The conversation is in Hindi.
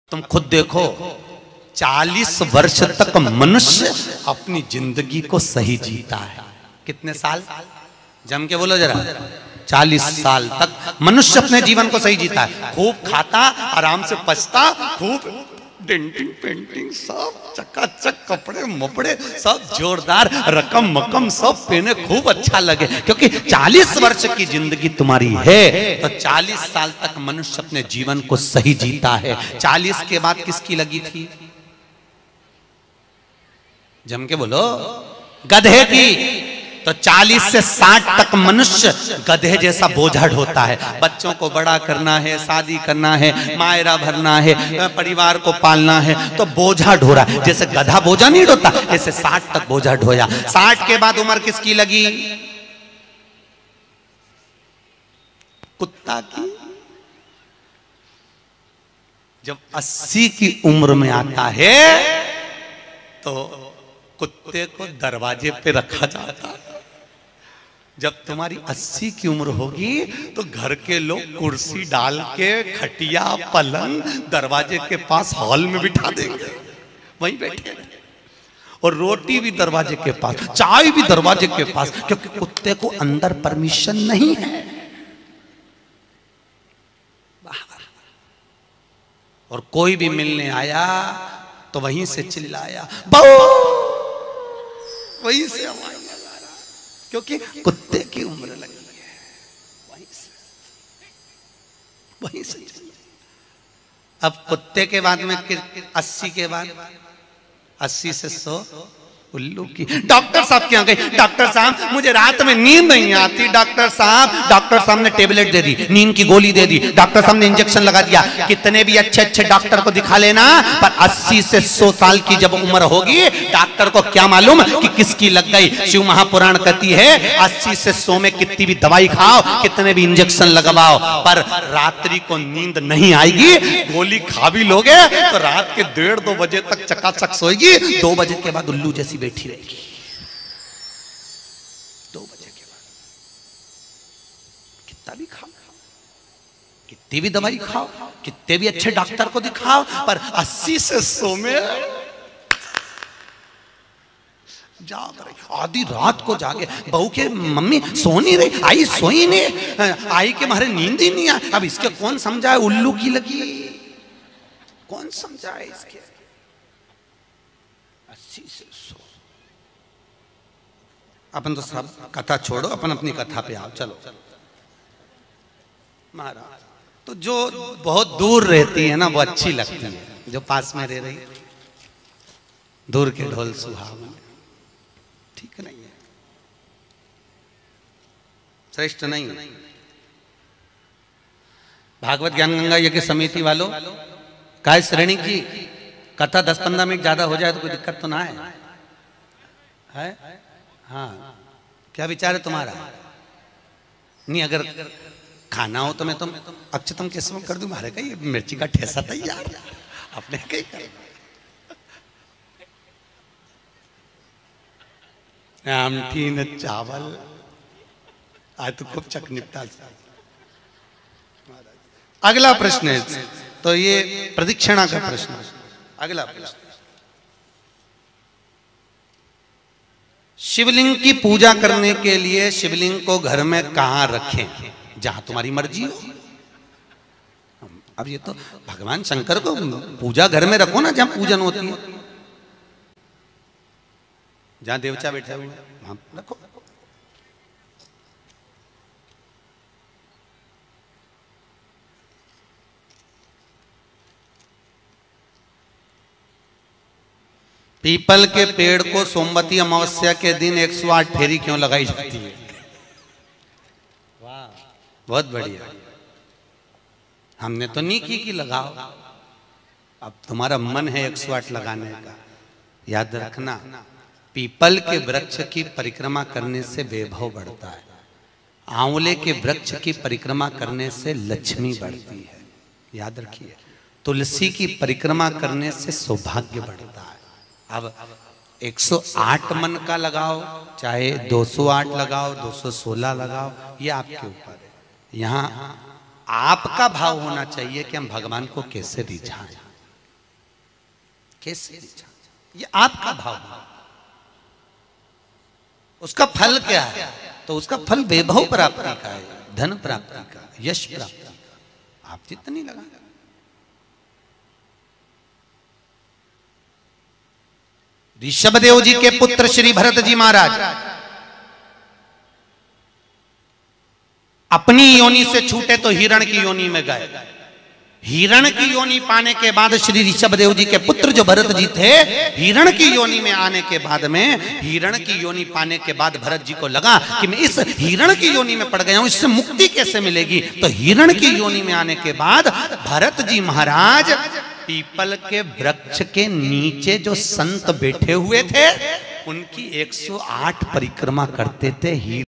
तुम खुद देखो, 40 वर्ष तक मनुष्य अपनी जिंदगी को सही जीता है। कितने साल? जम के बोलो जरा। 40 साल तक मनुष्य अपने जीवन को सही जीता है। खूब खाता, आराम से पचता, खूब डेंटिंग पेंटिंग सब चकाचक, कपड़े मपड़े सब जोरदार, रकम मकम सब पहने, खूब अच्छा लगे, क्योंकि 40 वर्ष की जिंदगी तुम्हारी है। तो 40 साल तक मनुष्य अपने जीवन को सही जीता है। 40 के बाद किसकी लगी थी? जम के बोलो। गधे की। तो 40 से 60 तक मनुष्य गधे जैसा बोझा ढोता है। बच्चों को बड़ा करना है, शादी करना है, मायरा भरना है, परिवार को पालना है, तो बोझा ढो रहा है। जैसे गधा बोझा नहीं ढोता, ऐसे 60 तक बोझा ढोया। 60 के बाद उम्र किसकी लगी? कुत्ता की। जब 80 की उम्र में आता है तो कुत्ते को दरवाजे पे रखा जाता है। जब तुम्हारी 80 की उम्र होगी तो घर के लोग कुर्सी डाल के, खटिया पलंग दरवाजे के पास हॉल में बिठा देंगे, वहीं बैठे, और रोटी भी दरवाजे के पास, चाय भी दरवाजे के पास, क्योंकि कुत्ते को अंदर परमिशन नहीं है। और कोई भी मिलने आया तो वहीं से चिल्लाया, वहीं से आवाज, क्योंकि कुत्ते की उम्र लगी है। वहीं से अब कुत्ते के बाद में 80 के बाद 80 से 100 उल्लू की। डॉक्टर साहब क्या गई? डॉक्टर साहब मुझे रात में नींद नहीं आती। डॉक्टर साहब ने टेबलेट दे दी, नींद की गोली दे दी, डॉक्टर साहब ने इंजेक्शन लगा दिया। कितने भी अच्छे अच्छे डॉक्टर को दिखा लेना, पर 80 से 100 साल की जब उम्र होगी, डॉक्टर को क्या मालूम कि किसकी लग गई। शिव महापुराण कहती है 80 से 100 में कितनी भी दवाई खाओ, कितने भी इंजेक्शन लगवाओ, पर रात्रि को नींद नहीं आएगी। गोली खा भी लोगे तो रात के 1:30-2 बजे तक चकाचक सोएगी, 2 बजे के बाद उल्लू जैसी बैठी रहेगी। 2 बजे के बाद कितना भी खाओ, कितनी भी दवाई खाओ, कितने भी अच्छे डॉक्टर को दिखाओ, पर 80 से 100 में जाग रही। आधी रात को जागे, बहू के मम्मी सो नहीं रही, आई सोई नहीं, आई के मारे नींद ही नहीं आई। अब इसके कौन समझाए उल्लू की लगी? कौन समझाए इसके? 80 से 100। अपन तो सब कथा छोड़ो, अपन अपनी कथा पे आओ। चलो महाराज, तो जो बहुत दूर रहती है ना वो अच्छी लगती है, जो पास में रह रही दूर के ढोल सुहावन, ठीक नहीं है, श्रेष्ठ नहीं है। भागवत ज्ञान गंगा यज्ञ समिति वालों, काय श्रेणी की कथा 10-15 मिनट ज्यादा हो जाए तो कोई दिक्कत तो ना है? हाँ, क्या विचार है तुम्हारा? नहीं, अगर खाना हो तो मैं तुम अक्षतम केसम कर दूं। मारे का ये मिर्ची का ठेसा तैयार, अपने कहीं आमठी न चावल, आज तो खूब चक निपटा। अगला प्रश्न है, तो ये प्रदक्षिणा का प्रश्न। अगला प्रश्न, शिवलिंग की पूजा करने के लिए शिवलिंग को घर में कहां रखें? जहां तुम्हारी मर्जी हो। अब ये तो भगवान शंकर को पूजा घर में रखो ना, जहां पूजन होती है, जहां देवता बैठे हुए वहां रखो। पीपल के पेड़ को सोमवती अमावस्या के दिन 108 फेरी क्यों लगाई जाती है? वाह, बहुत बढ़िया। हमने तो नहीं की कि लगाओ, अब तुम्हारा मन है 108 लगाने का। याद रखना, पीपल के वृक्ष की परिक्रमा करने से वैभव बढ़ता है, आंवले के वृक्ष की परिक्रमा करने से लक्ष्मी बढ़ती है। याद रखिए, तुलसी की परिक्रमा करने से सौभाग्य बढ़ता है। अब 108 मन का लगाओ, चाहे 208 लगाओ, 216 लगाओ, ये आपके ऊपर है। यहाँ आपका भाव होना चाहिए कि हम भगवान को कैसे रिझाएं। केसरी छाछ। ये आपका भाव है। उसका फल क्या है? तो उसका फल वैभव प्राप्ति का है, धन प्राप्ति का, यश प्राप्ति का। आप जितनी लगा। ऋषभदेव जी के पुत्र श्री भरत जी महाराज अपनी योनि से छूटे तो हिरण की योनि में गए। हिरण की योनि पाने के बाद श्री ऋषभदेव जी के पुत्र जो भरत जी थे, हिरण की योनि में आने के बाद में, हिरण की योनि पाने के बाद भरत जी को लगा कि मैं इस हिरण की योनि में पड़ गया हूं, इससे मुक्ति कैसे मिलेगी? तो हिरण की योनि में आने के बाद भरत जी महाराज पीपल के वृक्ष के नीचे जो संत बैठे हुए थे, उनकी 108 परिक्रमा करते थे।